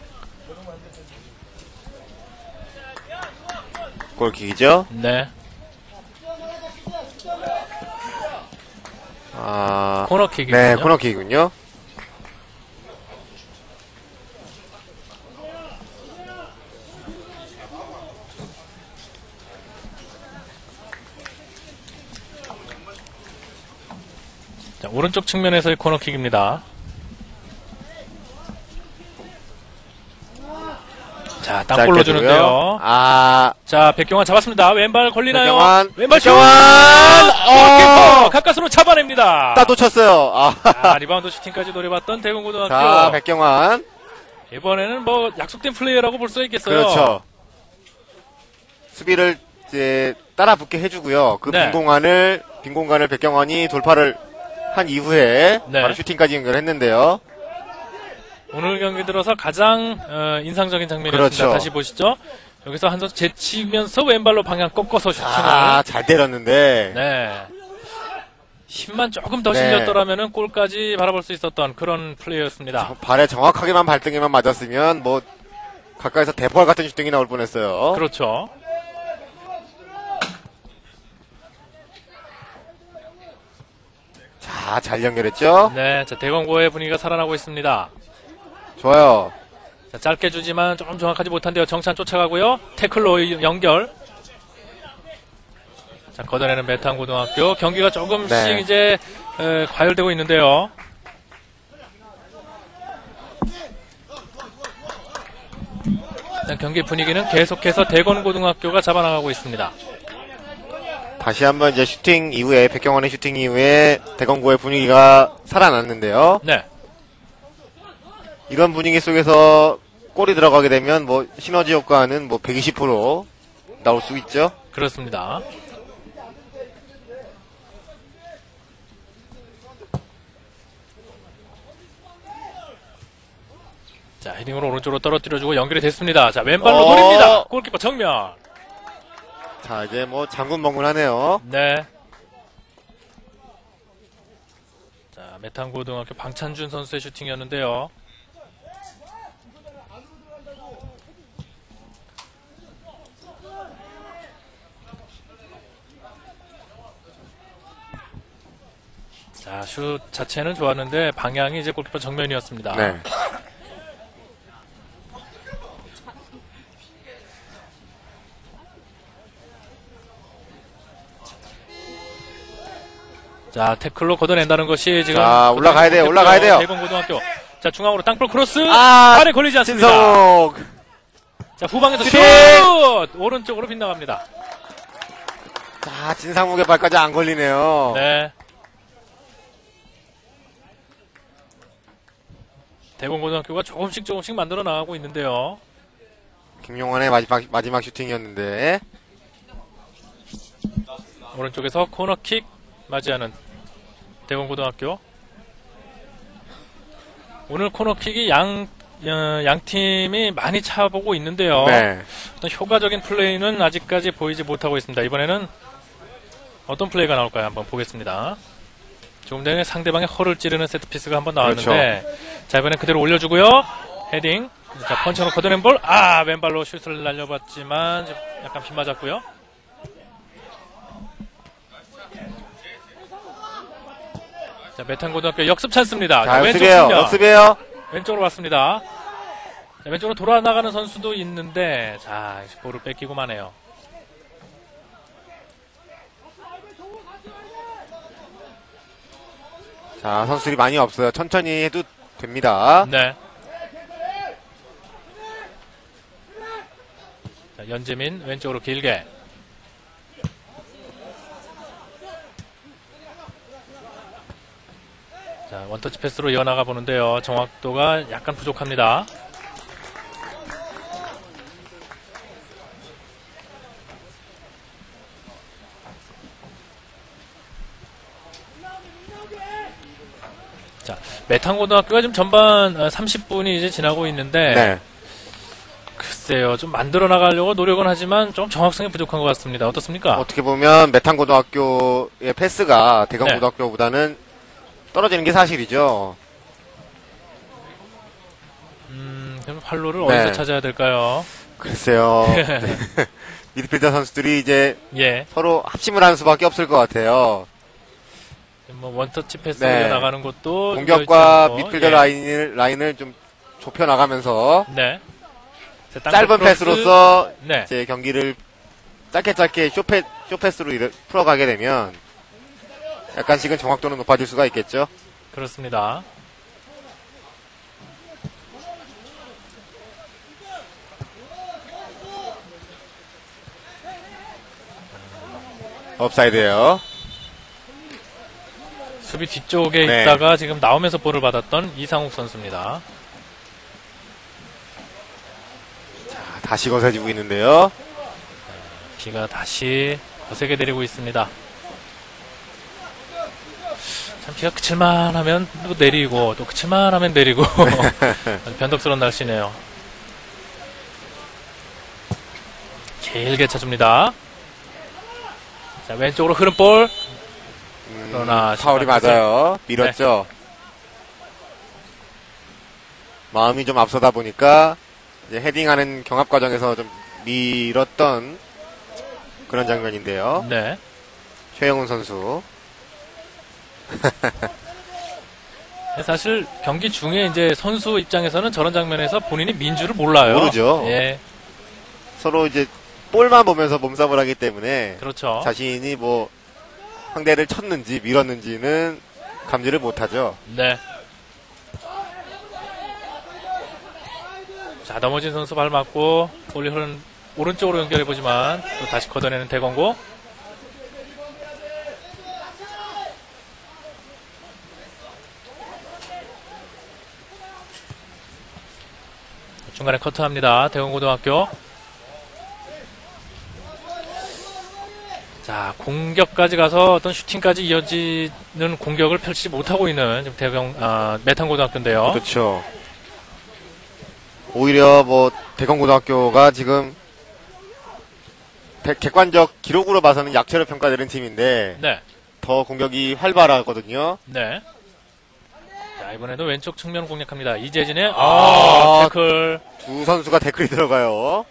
골킥이죠? 네. 아, 코너킥이군요. 네, 코너킥이군요. 자, 오른쪽 측면에서의 코너킥입니다. 자, 땅볼 넣어주는데요. 아, 자, 백경환 잡았습니다. 왼발 걸리나요? 백경환, 왼발 슛! 백경환! 골키퍼 어! 가까스로 잡아냅니다. 딱 놓쳤어요. 아, 자, 리바운드 슈팅까지 노려봤던 대구고등학교. 자, 백경환. 이번에는 뭐 약속된 플레이어라고 볼 수 있겠어요. 그렇죠. 수비를 이제 따라 붙게 해주고요. 그 네. 빈 공간을, 빈 공간을 백경환이 돌파를 한 이후에 네. 바로 슈팅까지 연결했는데요. 오늘 경기 들어서 가장 어, 인상적인 장면이었습니다. 그렇죠. 다시 보시죠. 여기서 한 선수 제치면서 왼발로 방향 꺾어서 슈팅을. 아, 잘 때렸는데. 네. 힘만 조금 더 네. 실렸더라면은 골까지 바라볼 수 있었던 그런 플레이였습니다. 발에 정확하게만 발등에만 맞았으면 뭐 가까이서 대포알 같은 슈팅이 나올 뻔했어요. 그렇죠. 자, 잘 연결했죠? 네, 자, 대건고의 분위기가 살아나고 있습니다. 좋아요. 자, 짧게 주지만 조금 정확하지 못한데요. 정찬 쫓아가고요. 태클로 연결. 자, 걷어내는 메탄고등학교. 경기가 조금씩 네. 이제 에, 과열되고 있는데요. 자, 경기 분위기는 계속해서 대건고등학교가 잡아나가고 있습니다. 다시 한번 이제 슈팅 이후에, 백경환의 슈팅 이후에 대건고의 분위기가 살아났는데요. 네. 이런 분위기 속에서 골이 들어가게 되면 뭐 시너지 효과는 뭐 백이십 퍼센트 나올 수 있죠. 그렇습니다. 자, 헤딩으로 오른쪽으로 떨어뜨려주고 연결이 됐습니다. 자, 왼발로 어. 노립니다. 골키퍼 정면. 자, 이제 뭐 장군멍군하네요. 네. 자, 메탄고등학교 방찬준 선수의 슈팅이었는데요. 자, 슛 자체는 좋았는데 방향이 이제 골키퍼 정면이었습니다. 네. 자, 태클로 걷어낸다는 것이 지금 자, 올라가야 돼요, 고등학교 올라가야 돼요. 대건고등학교. 자, 중앙으로 땅볼 크로스. 아, 발에 걸리지 않습니다. 신성욱. 자, 후방에서 슛! 슈팅! 오른쪽으로 빗나갑니다. 자, 진상욱의 발까지 안 걸리네요. 네. 대건고등학교가 조금씩 조금씩 만들어 나가고 있는데요. 김용환의 마지막, 마지막 슈팅이었는데. 오른쪽에서 코너킥 맞이하는 대건고등학교. 오늘 코너킥이 양, 어, 양 팀이 많이 차보고 있는데요. 네. 어떤 효과적인 플레이는 아직까지 보이지 못하고 있습니다. 이번에는 어떤 플레이가 나올까요? 한번 보겠습니다. 조금 전에 상대방의 허를 찌르는 세트피스가 한번 나왔는데, 그렇죠. 자, 이번엔 그대로 올려주고요. 헤딩. 자, 펀치로 걷어낸 볼. 아, 왼발로 슛을 날려봤지만, 약간 빗 맞았고요. 자, 메탄고등학교 역습 찬스입니다. 자, 왼쪽 역습이에요. 측면. 역습이에요. 왼쪽으로 왔습니다. 자, 왼쪽으로 돌아 나가는 선수도 있는데, 자, 볼을 뺏기고 마네요. 자, 선수들이 많이 없어요. 천천히 해도 됩니다. 네. 자, 연재민 왼쪽으로 길게. 자, 원터치 패스로 이어나가 보는데요. 정확도가 약간 부족합니다. 자, 메탄고등학교가 지금 전반 삼십 분이 이제 지나고 있는데, 네. 글쎄요, 좀 만들어 나가려고 노력은 하지만 좀 정확성이 부족한 것 같습니다. 어떻습니까? 어떻게 보면 메탄고등학교의 패스가 대강고등학교보다는 떨어지는 게 사실이죠. 음, 그럼 활로를 네. 어디서 찾아야 될까요? 글쎄요. 네. 미드필더 선수들이 이제 예, 서로 합심을 하는 수밖에 없을 것 같아요. 뭐 원터치 패스로 네. 나가는 것도 공격과 여의치 않고, 미드필더 예. 라인을, 라인을 좀 좁혀 나가면서 네. 자, 땅볼 짧은 크로스. 패스로서 네. 이제 경기를 짧게 짧게 쇼패, 쇼패스로 이르- 풀어가게 되면 약간씩은 정확도는 높아질 수가 있겠죠. 그렇습니다. 업사이드예요. 수비 뒤쪽에 네. 있다가 지금 나오면서 볼을 받았던 이상욱 선수입니다. 다시 거세지고 있는데요. 비가 다시 거세게 내리고 있습니다. 참 비가 그칠만 하면 또 내리고 또 그칠만 하면 내리고 아주 변덕스러운 날씨네요. 길게 쳐줍니다. 자, 왼쪽으로 흐른 볼. 음, 그러나 파울이 심판 맞아요. 밀었죠. 마음이 좀 앞서다 보니까 이제 헤딩하는 경합 과정에서 좀 밀었던 그런 장면인데요. 네. 최영훈 선수. 사실 경기 중에 이제 선수 입장에서는 저런 장면에서 본인이 민주를 몰라요. 모르죠. 예, 서로 이제 볼만 보면서 몸싸움을 하기 때문에 그렇죠. 자신이 뭐 상대를 쳤는지 밀었는지는 감지를 못하죠. 네. 자, 넘어진 선수 발 맞고 볼이 흐른 오른쪽으로 연결해보지만 또 다시 걷어내는 대건고. 중간에 커트합니다. 대건고등학교. 자, 공격까지 가서 어떤 슈팅까지 이어지는 공격을 펼치지 못하고 있는 지금 대경, 아, 메탄고등학교인데요. 그렇죠. 오히려 뭐 대건고등학교가 지금 대- 객관적 기록으로 봐서는 약체로 평가되는 팀인데 네. 더 공격이 활발하거든요. 네. 자, 이번에도 왼쪽 측면 공략합니다. 이재진의, 아. 아, 태클. 두 선수가 태클이 들어가요.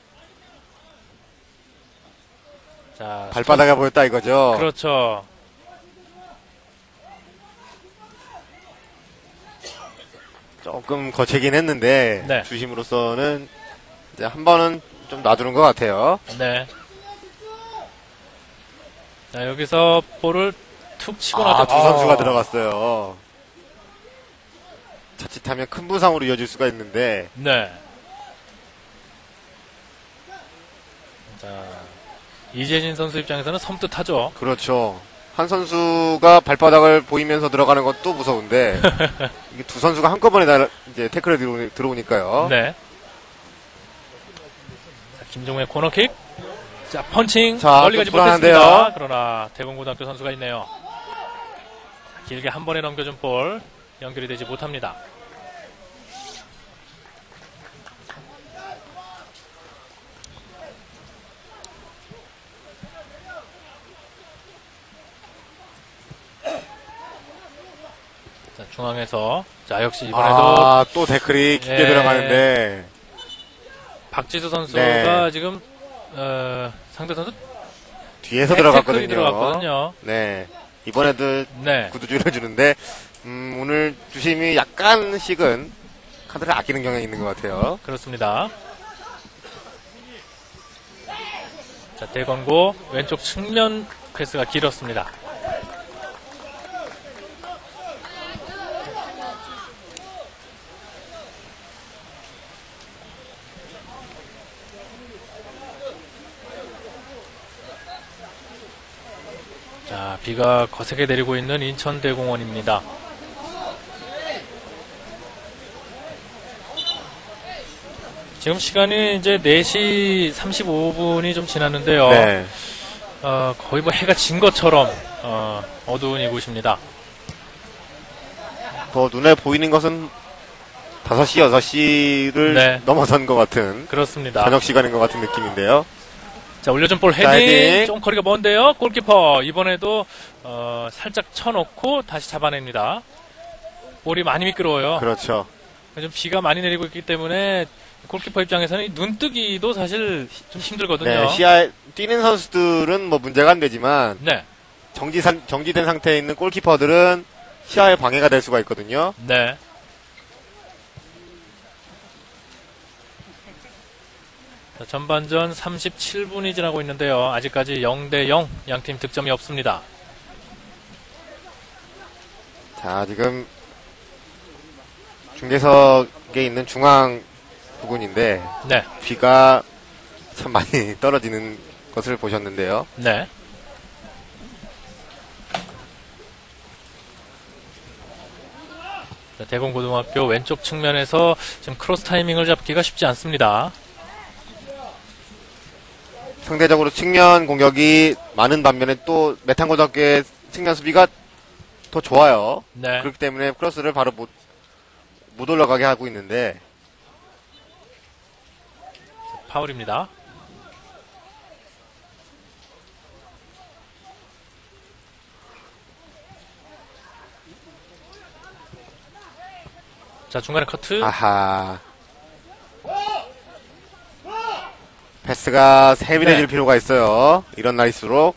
자, 발바닥에 보였다 이거죠. 그렇죠. 조금 거치긴 했는데 네. 주심으로서는 이제 한 번은 좀 놔두는 것 같아요. 네. 자, 여기서 볼을 툭 치고 아, 나서 두 선수가 들어갔어요. 자칫하면 큰 부상으로 이어질 수가 있는데 네. 자, 이재진 선수 입장에서는 섬뜩하죠. 그렇죠. 한 선수가 발바닥을 보이면서 들어가는 것도 무서운데 이게 두 선수가 한꺼번에 날, 이제 태클에 들어오니, 들어오니까요. 네. 자, 김종우의 코너킥. 자, 펀칭. 자, 멀리 가지 좀 불안한데요. 못했습니다. 그러나 대공고등학교 선수가 있네요. 길게 한 번에 넘겨준 볼 연결이 되지 못합니다. 자, 중앙에서 자, 역시 이번에도 아, 또 태클이 깊게 예. 들어가는데 박지수 선수가 네. 지금 어, 상대 선수 뒤에서 태클이 들어갔거든요. 들어갔거든요. 네. 이번에도 네. 구두줄을 주는데 음, 오늘 주심이 약간씩은 카드를 아끼는 경향이 있는 것 같아요. 그렇습니다. 자, 대건고 왼쪽 측면 패스가 길었습니다. 자, 비가 거세게 내리고 있는 인천대공원입니다. 지금 시간이 이제 네 시 삼십오 분이 좀 지났는데요. 네. 어, 거의 뭐 해가 진 것처럼 어, 어두운 이곳입니다. 더 눈에 보이는 것은 다섯 시, 여섯 시를 네. 넘어선 것 같은 그렇습니다. 저녁 시간인 것 같은 느낌인데요. 자, 올려준 볼 자, 헤딩. 헤딩. 좀 거리가 먼데요. 골키퍼 이번에도 어, 살짝 쳐놓고 다시 잡아냅니다. 볼이 많이 미끄러워요. 그렇죠. 좀 비가 많이 내리고 있기 때문에 골키퍼 입장에서는 이 눈뜨기도 사실 좀 힘들거든요. 네, 시야 뛰는 선수들은 뭐 문제가 안 되지만 네. 정지 산, 정지된 상태에 있는 골키퍼들은 시야에 방해가 될 수가 있거든요. 네. 자, 전반전 삼십칠 분이 지나고 있는데요. 아직까지 영 대 영 양팀 득점이 없습니다. 자, 지금 중계석에 있는 중앙 부근인데 네. 비가 참 많이 떨어지는 것을 보셨는데요. 네. 자, 대공고등학교 왼쪽 측면에서 지금 크로스 타이밍을 잡기가 쉽지 않습니다. 상대적으로 측면 공격이 많은 반면에 또 메탄고등학교의 측면 수비가 더 좋아요. 네. 그렇기 때문에 크로스를 바로 못, 못 올라가게 하고 있는데 파울입니다. 자, 중간에 커트. 아하. 패스가 세밀해질 네. 필요가 있어요. 이런 날일수록.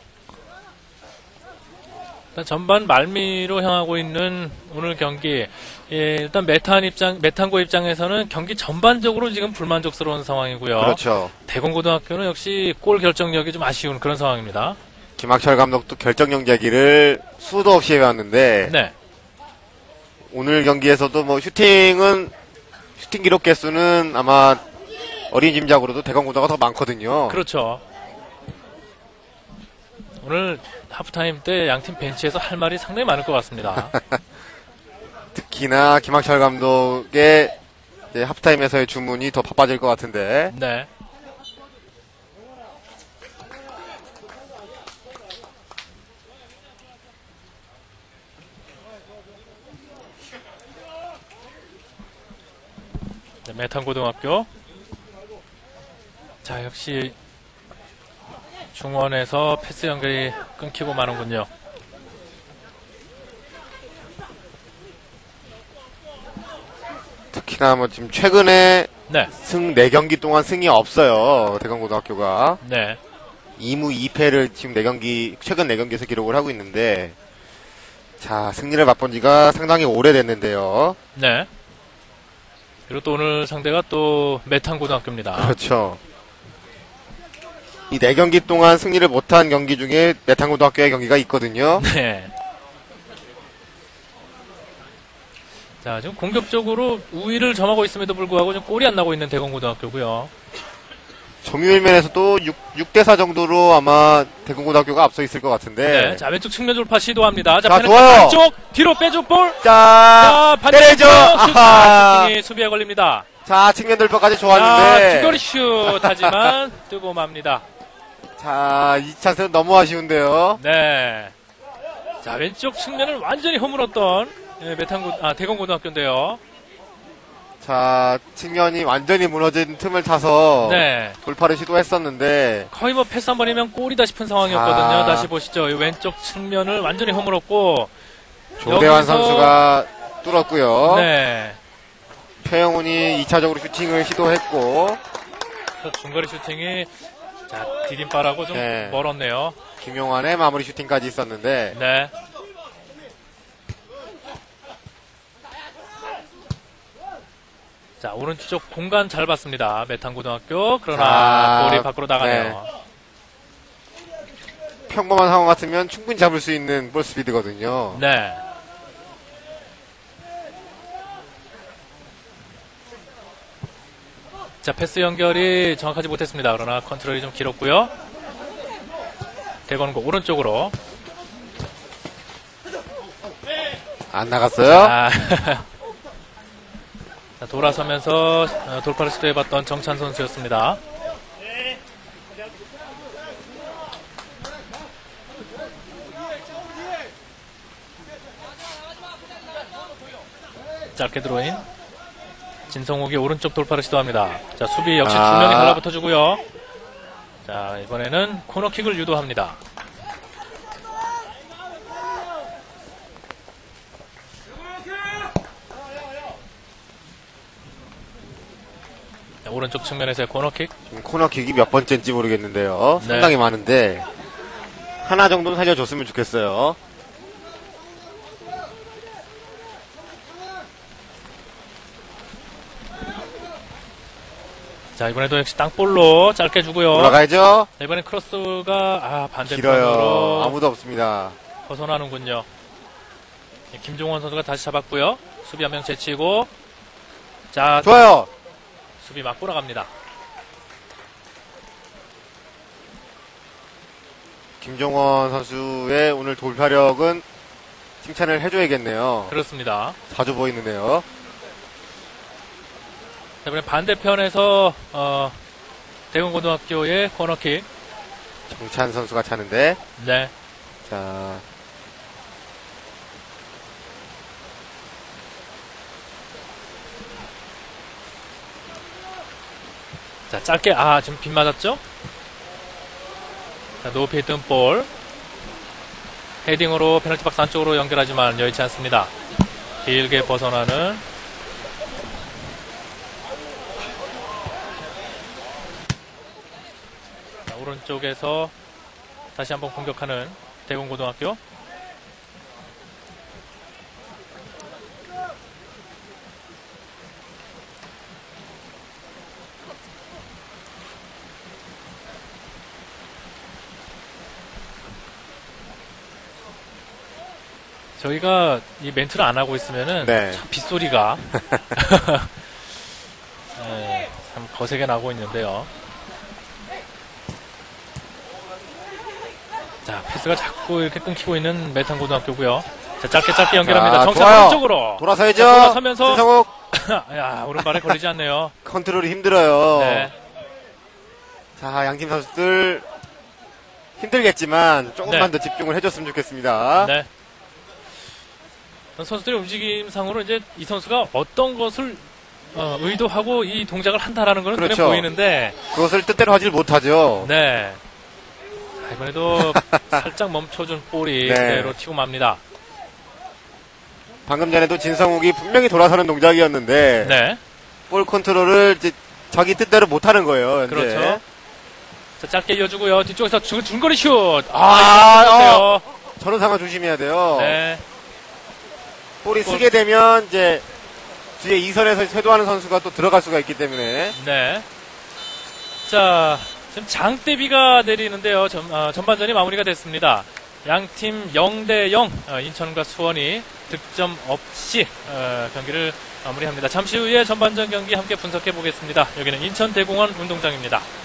일단 전반 말미로 향하고 있는 오늘 경기. 예, 일단 메탄 입장, 메탄고 입장에서는 경기 전반적으로 지금 불만족스러운 상황이고요. 그렇죠. 대공고등학교는 역시 골 결정력이 좀 아쉬운 그런 상황입니다. 김학철 감독도 결정력 얘기를 수도 없이 해왔는데 네. 오늘 경기에서도 뭐 슈팅은 슈팅 기록 개수는 아마 어린 짐작으로도 대건고등가 더 많거든요. 그렇죠. 오늘 하프타임 때 양팀 벤치에서 할 말이 상당히 많을 것 같습니다. 특히나 김학철 감독의 이제 하프타임에서의 주문이 더 바빠질 것 같은데. 네. 네, 메탄고등학교. 자, 역시 중원에서 패스 연결이 끊기고 마는군요. 특히나 뭐 지금 최근에 네. 승 네 경기 동안 승이 없어요. 대건고등학교가. 네. 이 무 이 패를 지금 네 경기, 최근 네 경기에서 기록을 하고 있는데, 자, 승리를 맛본 지가 상당히 오래됐는데요. 네. 그리고 또 오늘 상대가 또 메탄고등학교입니다. 그렇죠. 이 네 경기 동안 승리를 못한 경기 중에 메탄고등학교의 경기가 있거든요. 네. 자, 지금 공격적으로 우위를 점하고 있음에도 불구하고 좀 골이 안 나고 있는 대건고등학교고요. 점유율 면에서도 육 대 사 정도로 아마 대건고등학교가 앞서 있을 것 같은데. 네. 자, 왼쪽 측면 돌파 시도합니다. 자, 자, 페널티 좋아요. 쪽 뒤로 빼줘 볼. 자, 자, 때려줘! 반대쪽 아하. 슈팅이 수비에 걸립니다. 자, 측면 돌파까지 자, 좋았는데. 중거리 슛 하지만 뜨고 맙니다. 자, 이 찬스는 너무 아쉬운데요. 네. 자, 왼쪽 측면을 완전히 허물었던 예, 메탄고 아 대건고등학교인데요. 자, 측면이 완전히 무너진 틈을 타서. 네. 돌파를 시도했었는데. 거의 뭐 패스 한 번이면 골이다 싶은 상황이었거든요. 아. 다시 보시죠. 이 왼쪽 측면을 완전히 허물었고 조대환 여기서- 선수가 뚫었고요. 네. 표영훈이 이 차적으로 슈팅을 시도했고, 저 중거리 슈팅이 자 디딤발하고 좀 네. 멀었네요. 김용환의 마무리 슈팅까지 있었는데. 네. 자 오른쪽 공간 잘 봤습니다. 메탄고등학교 그러나 자, 볼이 밖으로 나가네요. 평범한 상황 같으면 충분히 잡을 수 있는 볼 스피드거든요. 네. 자 패스 연결이 정확하지 못했습니다. 그러나 컨트롤이 좀 길었고요. 대건고 오른쪽으로. 안 나갔어요? 아, 자, 돌아서면서 어, 돌파를 시도해봤던 정찬 선수였습니다. 짧게 드로인. 진성욱이 오른쪽 돌파를 시도합니다. 자, 수비 역시 아. 두 명이 달라붙어주고요. 자, 이번에는 코너킥을 유도합니다. 자, 오른쪽 측면에서의 코너킥. 지금 코너킥이 몇 번째인지 모르겠는데요. 네. 상당히 많은데 하나 정도는 살려줬으면 좋겠어요. 자, 이번에도 역시 땅볼로 짧게 주고요. 올라가야죠. 자, 이번엔 크로스가 아, 길어요. 반대편으로 아무도 없습니다. 벗어나는군요. 예, 김종원 선수가 다시 잡았고요. 수비 한 명 제치고, 자, 좋아요. 수비 막 돌아갑니다. 김종원 선수의 오늘 돌파력은 칭찬을 해줘야겠네요. 그렇습니다. 자주 보이는데요. 자, 이번엔 반대편에서 어, 대구고등학교의 코너킥. 정찬 선수가 차는데 네. 자 자, 짧게, 아, 지금 빗 맞았죠? 자, 높이 뜬 볼. 헤딩으로 페널티 박스 안쪽으로 연결하지만 여의치 않습니다. 길게 벗어나는. 자, 오른쪽에서 다시 한번 공격하는 대구고등학교. 저희가 이 멘트를 안 하고 있으면은 네. 참 빗소리가 네, 참 거세게 나고 있는데요. 자, 패스가 자꾸 이렇게 끊기고 있는 메탄고등학교고요. 자, 짧게 짧게 연결합니다. 자, 정찬 좋아요. 오른쪽으로. 돌아서야죠. 자, 돌아서면서 신성욱 야, 오른발에 걸리지 않네요. 컨트롤이 힘들어요. 네. 자, 양팀 선수들 힘들겠지만 조금만 네. 더 집중을 해줬으면 좋겠습니다. 네. 선수들의 움직임상으로 이제 이 선수가 어떤 것을 어, 의도하고 이 동작을 한다라는 것은 그렇죠. 눈에 보이는데, 그것을 뜻대로 하질 못하죠. 네. 자, 이번에도 살짝 멈춰준 볼이 네. 그대로 튀고 맙니다. 방금 전에도 진성욱이 분명히 돌아서는 동작이었는데 네. 볼 컨트롤을 이제 자기 뜻대로 못하는 거예요. 현재. 그렇죠. 자, 짧게 이어주고요. 뒤쪽에서 중, 중거리 슛! 아, 아, 이거 어. 저런 상황 조심해야 돼요. 네. 볼이 쓰게 되면 이제 뒤에 이선에서 쇄도하는 선수가 또 들어갈 수가 있기 때문에 네. 자, 지금 장대비가 내리는데요. 전, 어, 전반전이 마무리가 됐습니다. 양팀 영 대 영, 어, 인천과 수원이 득점 없이 어, 경기를 마무리합니다. 잠시 후에 전반전 경기 함께 분석해 보겠습니다. 여기는 인천대공원 운동장입니다.